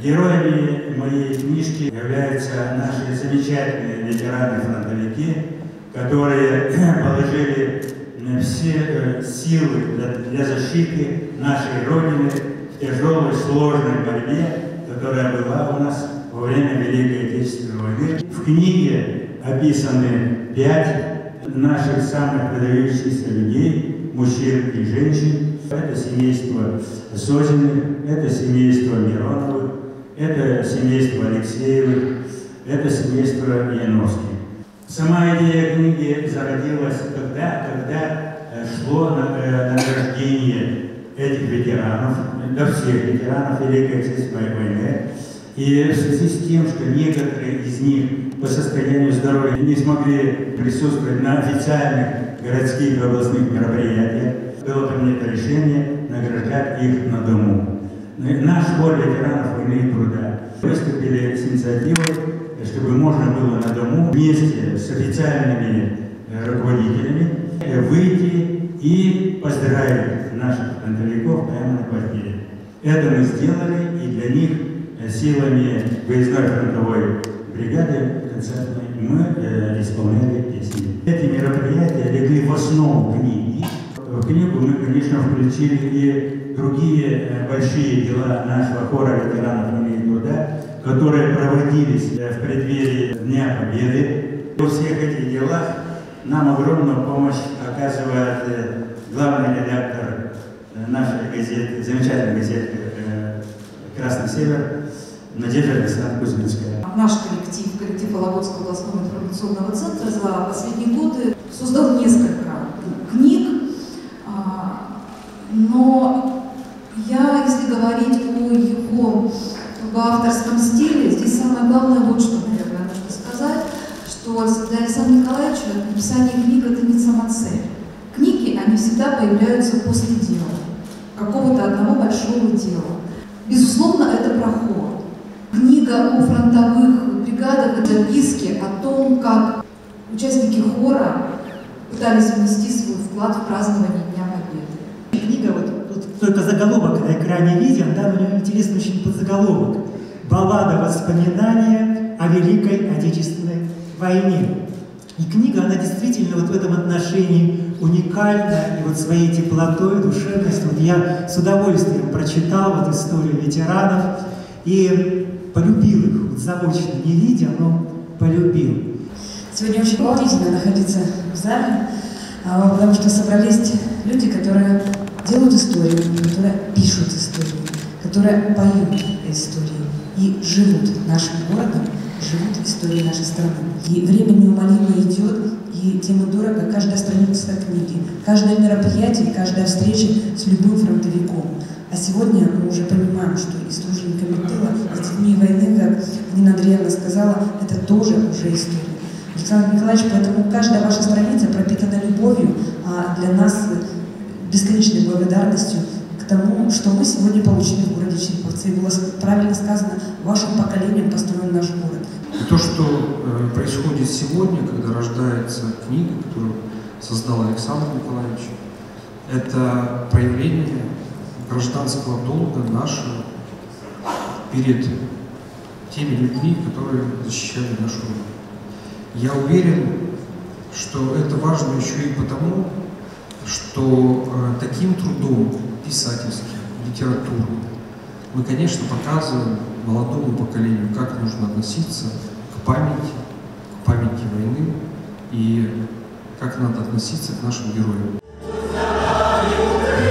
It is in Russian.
Героями моей книжки являются наши замечательные ветераны-фронтовики, которые положили все силы для защиты нашей Родины в тяжелой, сложной борьбе, которая была у нас во время Великой Отечественной войны. В книге описаны 5 наших самых выдающихся людей, мужчин и женщин. Это семейство Зозиных, это семейство Мироновых, это семейство Алексеевых, это семейство Яновских. Сама идея книги зародилась когда шло награждение этих ветеранов, до всех ветеранов Великой Отечественной войны. И в связи с тем, что некоторые из них по состоянию здоровья не смогли присутствовать на официальных городских и областных мероприятиях, было принято решение награждать их на дому. Наш хор ветеранов войны и труда выступили с инициативой, чтобы можно было на дому вместе с официальными руководителями выйти и поздравить наших фронтовиков прямо на квартире. Это мы сделали, и для них силами выездной фронтовой бригады концертной мы исполняли песни. Эти мероприятия легли в основу книги. В книгу мы, конечно, включили и другие большие дела нашего хора ветеранов войны и труда, которые проводились в преддверии Дня Победы. Во всех этих делах нам огромную помощь оказывает главный редактор нашей газеты, замечательной газеты «Красный Север» Надежда Александровна Кузьминская. Наш коллектив Вологодского областного информационного центра за последние годы создал несколько книг, но если говорить о его авторском стиле, здесь самое главное вот что, наверное, нужно сказать, что для Александра Николаевича написание книг – это не самоцель. Книги, они всегда появляются после дела, какого-то одного большого дела. Безусловно, это проход. Книга о фронтовых бригадах – это записки о том, как участники хора пытались внести свой вклад в празднование Дня Победы. Книга, вот только заголовок на экране виден, да, у нее интересный очень подзаголовок. «Баллада воспоминания о Великой Отечественной войне». И книга, она действительно вот в этом отношении уникальна, и вот своей теплотой, душевностью. Вот я с удовольствием прочитал вот историю ветеранов и полюбил их, вот заочно не видя, но полюбил. Сегодня очень волнительно находиться в зале, потому что собрались люди, которые делают историю, которые пишут историю, которые поют историю и живут нашим городом, живут историей нашей страны. И время неумолимо идет, и тем и дорого каждая страница книги, каждое мероприятие, каждая встреча с любым фронтовиком. А сегодня мы уже понимаем, что и с тружениками тыла, и с детьми войны, как Нина Андреевна сказала, это тоже уже история. Александр Николаевич, поэтому каждая ваша страница пропитана любовью, а для нас бесконечной благодарностью к тому, что мы сегодня получили в городе Череповце. И было правильно сказано, вашим поколением построен наш город. И то, что происходит сегодня, когда рождается книга, которую создал Александр Николаевич, это проявление гражданского долга нашего перед теми людьми, которые защищали нашу Родину. Я уверен, что это важно еще и потому, что таким трудом писательским, литературным мы, конечно, показываем молодому поколению, как нужно относиться к памяти войны и как надо относиться к нашим героям.